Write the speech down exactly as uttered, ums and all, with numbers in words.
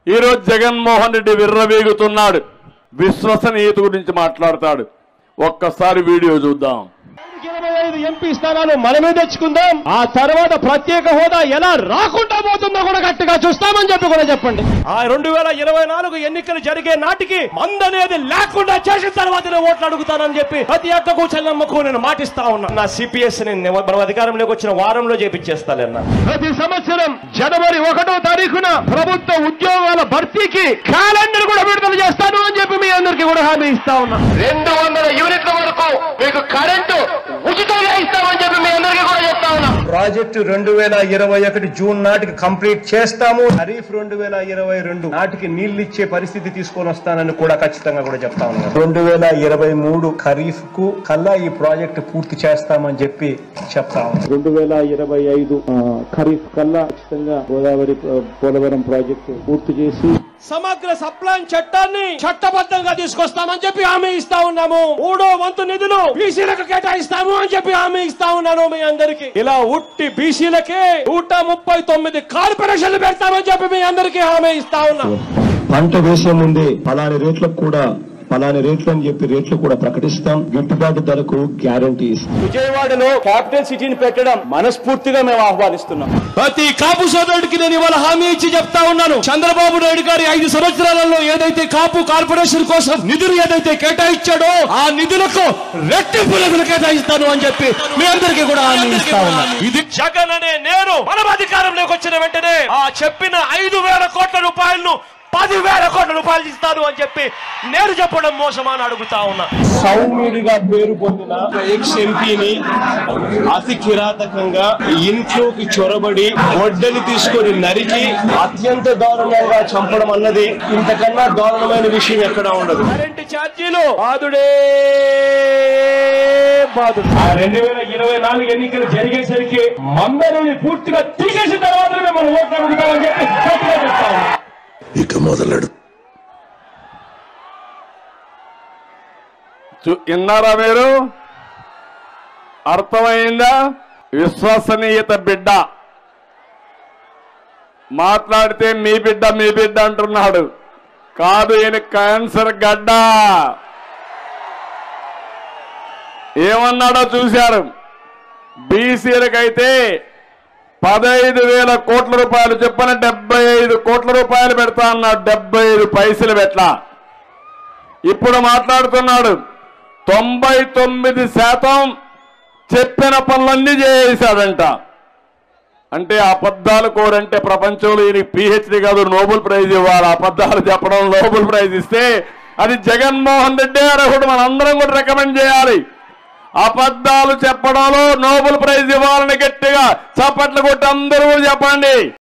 ఈరోజు జగన్మోహన్ రెడ్డి విర్రవీగుతున్నాడు, విశ్వసనీయత గురించి మాట్లాడతాడు. ఒక్కసారి వీడియో చూద్దాం. ఇరవై ఐదు ఎంపీ స్థానాలు మనమే తెచ్చుకుందాం. ఆ తర్వాత ప్రత్యేక హోదా ఎలా రాకుండా పోతుందో కూడా గట్టిగా చూస్తామని చెప్పి కూడా చెప్పండి. ఆ రెండు వేల ఇరవై నాలుగు ఎన్నికలు జరిగే నాటికి మందనేది లేకుండా చేసిన తర్వాత ఓట్లు అడుగుతానని చెప్పి ప్రతి అక్కకు చెల్లమ్మకు నేను మాటిస్తా ఉన్నా. నా సిపిఎస్ నేను మనం అధికారంలోకి వచ్చిన వారంలో చేపించేస్తానన్నా. ప్రతి సంవత్సరం జనవరి ఒకటో తారీఖున ప్రభుత్వ ఉద్యోగాల భర్తీకి క్యాలెండర్ కూడా విడుదల చేస్తాను అని చెప్పి మీ అందరికీ కూడా హామీ ఇస్తా ఉన్నా. రెండు వందల యూనిట్ల వరకు మీకు కరెంటు ఉచితంగా ఇస్తామని చెప్పి మీ అందరికీ కూడా చెప్తా ఉన్నాం. ప్రాజెక్టు రెండు వేల ఇరవై ఒకటి జూన్ నాటికి కంప్లీట్ చేస్తాము. ఖరీఫ్ రెండు వేల ఇరవై రెండు నాటికి నీళ్లు ఇచ్చే పరిస్థితి తీసుకొని వస్తానని కూడా ఖచ్చితంగా కూడా చెప్తా ఉన్నాం. రెండు వేల ఇరవై మూడు ఖరీఫ్ కు కల్లా ఈ ప్రాజెక్టు పూర్తి చేస్తామని చెప్పి చెప్తా ఉన్నాం. రెండు వేల ఇరవై ఐదు ఖరీఫ్ కల్లా ఖచ్చితంగా గోదావరి పోలవరం ప్రాజెక్టు పూర్తి చేసి సమగ్ర సప్లాన్ చట్టాన్ని చట్టబద్ధంగా తీసుకొస్తామని చెప్పి హామీ ఇస్తా ఉన్నాము. మూడో వంతు నిధులు బీసీలకు కేటాయిస్తాము అని చెప్పి హామీ ఇస్తా ఉన్నాను మీ అందరికి. ఇలా ఉట్టి బీసీలకే నూట ముప్పై తొమ్మిది కార్పొరేషన్లు పెడతామని చెప్పి మీ అందరికీ హామీ ఇస్తా ఉన్నాం. పంట వేసే ముందే పలాని రేట్లకు కూడా పలాని రేట్లు అని చెప్పి రేట్లు కూడా ప్రకటిస్తాం. గిట్టుబాటు ధరకు గ్యారంటీ ఇస్తాం. విజయవాడలో క్యాపిటల్ సిటీని పెట్టడం మనస్ఫూర్తిగా మేము ఆహ్వానిస్తున్నాం. ప్రతి కాపు సోదరుడికి నేను ఇవాళ హామీ ఇచ్చి చెప్తా ఉన్నాను. చంద్రబాబు నాయుడు గారి ఐదు సంవత్సరాలలో ఏదైతే కాపు కార్పొరేషన్ కోసం నిధులు ఏదైతే కేటాయించాడో ఆ నిధులకు రెట్టింపు నిధులు కేటాయిస్తాను అని చెప్పి మీ అందరికీ కూడా హామీ ఇస్తా ఉన్నాను. ఇది జగన్ అనే నేను మనం అధికారంలోకి వచ్చిన వెంటనే ఆ చెప్పిన ఐదు వేల కోట్ల రూపాయలను పదివేల కోట్ల రూపాయలు ఇస్తాను అని చెప్పి నేను చెప్పడం మోసమా అని అడుగుతా ఉన్నా. సౌమ్యుడిగా పేరు పొందిన ఎక్స్ ఎంపీని అతి కిరాతకంగా ఇంట్లోకి చొరబడి గొడ్డలి తీసుకొని నరికి అత్యంత దారుణంగా చంపడం అన్నది ఇంతకన్నా దారుణమైన విషయం ఎక్కడా ఉండదు. కరెంటు ఛార్జీలు బాదుడే బాదు. ఆ రెండు వేల ఇరవై నాలుగు ఎన్నికలు జరిగేసరికి మందరిని పూర్తిగా తీసేసిన తర్వాత మనం ఓట్లు అడుగుతామని చెప్పి చెప్తా ఉన్నా. ఇక మొదలడు విన్నారా మీరు? అర్థమైందా? విశ్వసనీయత బిడ్డ మాట్లాడితే మీ బిడ్డ మీ బిడ్డ అంటున్నాడు. కాదు, ఈయన క్యాన్సర్ గడ్డ. ఏమన్నాడో చూశారు. బీసీలకైతే పదహైదు వేల కోట్ల రూపాయలు చెప్పిన డెబ్బై ఐదు కోట్ల రూపాయలు పెడతా అన్నాడు. డెబ్బై ఐదు పైసలు పెట్టలా. ఇప్పుడు మాట్లాడుతున్నాడు తొంభై తొమ్మిది శాతం చెప్పిన పనులన్నీ చేశాడంట. అంటే అబద్ధాలు కోరంటే ప్రపంచంలో ఈయన పిహెచ్డి కాదు, నోబెల్ ప్రైజ్ ఇవ్వాలి. అబద్ధాలు చెప్పడం నోబెల్ ప్రైజ్ ఇస్తే అది జగన్మోహన్ రెడ్డి అర్హుడు. మనందరం కూడా రికమెండ్ చేయాలి. అబద్ధాలు చెప్పడంలో నోబెల్ ప్రైజ్ ఇవ్వాలని గట్టిగా చప్పట్లు కొట్టి అందరూ చెప్పండి.